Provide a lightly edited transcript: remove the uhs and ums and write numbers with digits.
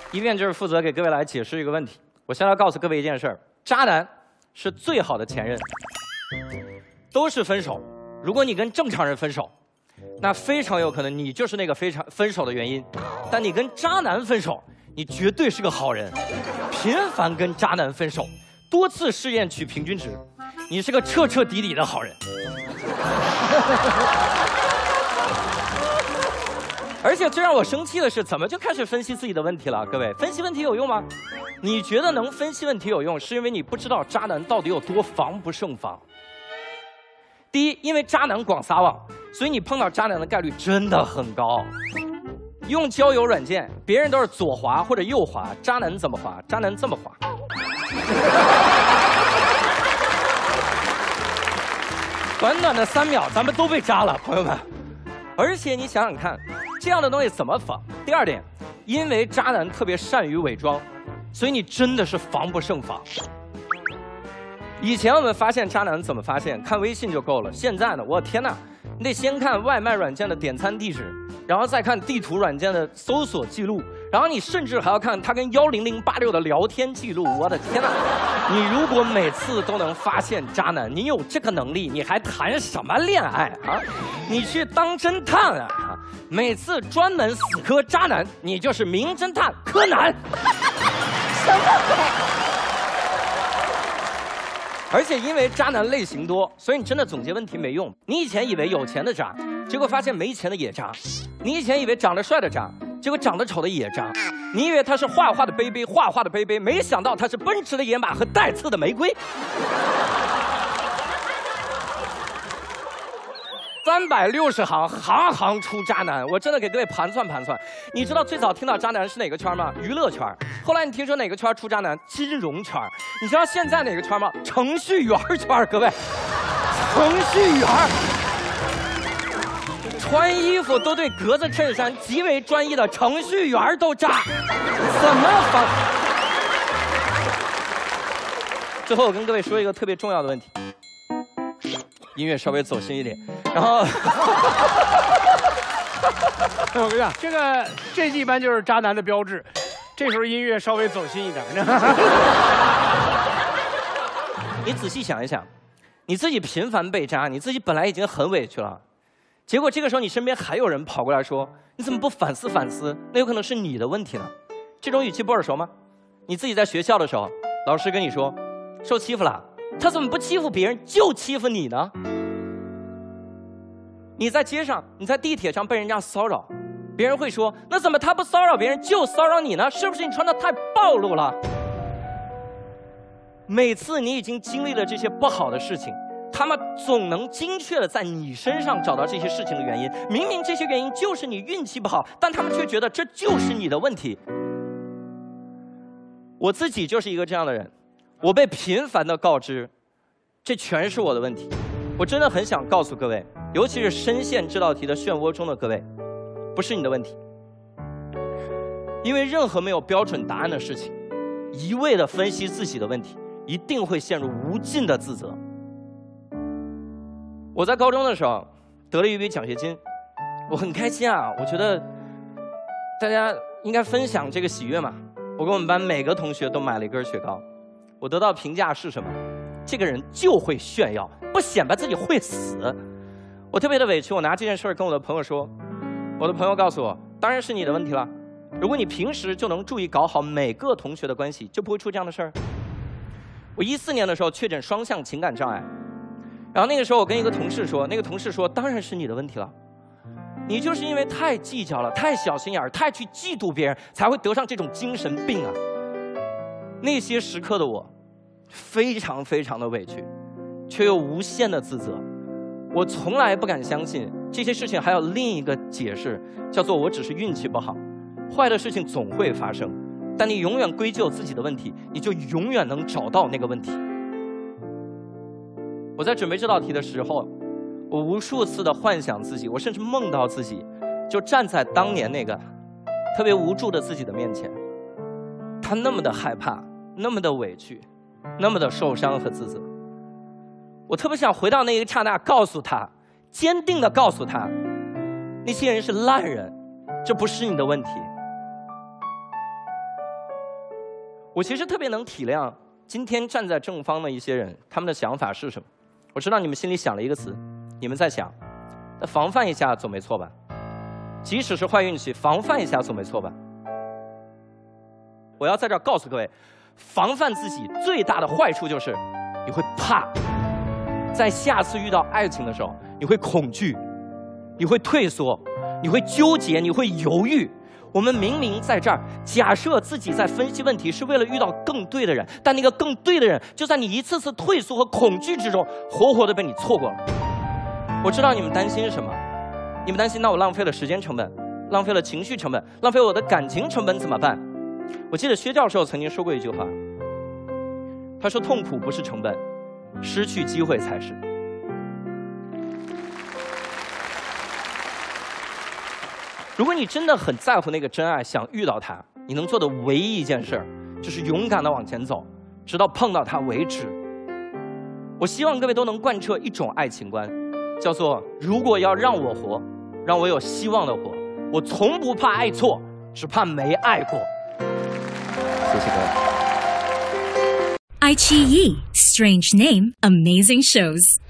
一面就是负责给各位来解释一个问题。我先来告诉各位一件事儿：渣男是最好的前任，都是分手。如果你跟正常人分手，那非常有可能你就是那个分手的原因。但你跟渣男分手，你绝对是个好人。频繁跟渣男分手，多次试验取平均值，你是个彻彻底底的好人。而且最让我生气的是，怎么就开始分析自己的问题了？各位，分析问题有用吗？你觉得能分析问题有用，是因为你不知道渣男到底有多防不胜防。第一，因为渣男广撒网，所以你碰到渣男的概率真的很高。用交友软件，别人都是左滑或者右滑，渣男怎么滑？渣男这么滑。短短的3秒，咱们都被渣了，朋友们。而且你想想看，这样的东西怎么防？第二点，因为渣男特别善于伪装，所以你真的是防不胜防。以前我们发现渣男怎么发现？看微信就够了。现在呢，我天哪，你得先看外卖软件的点餐地址，然后再看地图软件的搜索记录，然后你甚至还要看他跟10086的聊天记录。我的天哪！你如果每次都能发现渣男，你有这个能力，你还谈什么恋爱啊？你去当侦探啊！每次专门死磕渣男，你就是名侦探柯南。什么鬼？而且因为渣男类型多，所以你真的总结问题没用。你以前以为有钱的渣，结果发现没钱的也渣；你以前以为长得帅的渣，结果长得丑的也渣；你以为他是画画的杯杯，画画的杯杯，没想到他是奔驰的野马和带刺的玫瑰。360行，行行出渣男。我真的给各位盘算盘算，你知道最早听到渣男是哪个圈吗？娱乐圈。后来你听说哪个圈出渣男？金融圈。你知道现在哪个圈吗？程序员圈。各位，程序员穿衣服都对格子衬衫极为专一的程序员都渣，怎么防？最后我跟各位说一个特别重要的问题。音乐稍微走心一点，然后， 我跟你讲，这一般就是渣男的标志，这时候音乐稍微走心一点。 你仔细想一想，你自己频繁被渣，你自己本来已经很委屈了，结果这个时候你身边还有人跑过来说，你怎么不反思反思？那有可能是你的问题呢。这种语气不耳熟吗？你自己在学校的时候，老师跟你说受欺负了。他怎么不欺负别人，就欺负你呢？你在街上，你在地铁上被人家骚扰，别人会说，那怎么他不骚扰别人，就骚扰你呢？是不是你穿的太暴露了？每次你已经经历了这些不好的事情，他们总能精确的在你身上找到这些事情的原因。明明这些原因就是你运气不好，但他们却觉得这就是你的问题。我自己就是一个这样的人。我被频繁的告知，这全是我的问题。我真的很想告诉各位，尤其是深陷这道题的漩涡中的各位，不是你的问题。因为任何没有标准答案的事情，一味的分析自己的问题，一定会陷入无尽的自责。我在高中的时候得了一笔奖学金，我很开心啊！我觉得大家应该分享这个喜悦嘛。我给我们班每个同学都买了一根雪糕。我得到评价是什么？这个人就会炫耀，不显摆自己会死。我特别的委屈，我拿这件事跟我的朋友说，我的朋友告诉我，当然是你的问题了。如果你平时就能注意搞好每个同学的关系，就不会出这样的事儿。我14年的时候确诊双向情感障碍，然后那个时候我跟一个同事说，那个同事说，当然是你的问题了。你就是因为太计较了，太小心眼儿，太去嫉妒别人，才会得上这种精神病啊。那些时刻的我，非常非常的委屈，却又无限的自责。我从来不敢相信这些事情还有另一个解释，叫做我只是运气不好。坏的事情总会发生，但你永远归咎自己的问题，你就永远能找到那个问题。我在准备这道题的时候，我无数次的幻想自己，我甚至梦到自己就站在当年那个特别无助的自己的面前。他那么的害怕，那么的委屈，那么的受伤和自责。我特别想回到那一刹那，告诉他，坚定的告诉他，那些人是烂人，这不是你的问题。 我其实特别能体谅今天站在正方的一些人，他们的想法是什么。我知道你们心里想了一个词，你们在想，那防范一下总没错吧？即使是坏运气，防范一下总没错吧？我要在这儿告诉各位，防范自己最大的坏处就是你会怕，在下次遇到爱情的时候，你会恐惧，你会退缩，你会纠结，你会犹豫。我们明明在这儿假设自己在分析问题，是为了遇到更对的人，但那个更对的人就在你一次次退缩和恐惧之中，活活的被你错过了。我知道你们担心什么，你们担心那我浪费了时间成本，浪费了情绪成本，浪费我的感情成本怎么办？我记得薛教授曾经说过一句话，他说痛苦不是成本，失去机会才是。如果你真的很在乎那个真爱，想遇到他，你能做的唯一一件事就是勇敢的往前走，直到碰到他为止。我希望各位都能贯彻一种爱情观，叫做如果要让我活，让我有希望的活，我从不怕爱错，只怕没爱过。谢谢各位。 iQIYI, strange name, amazing shows.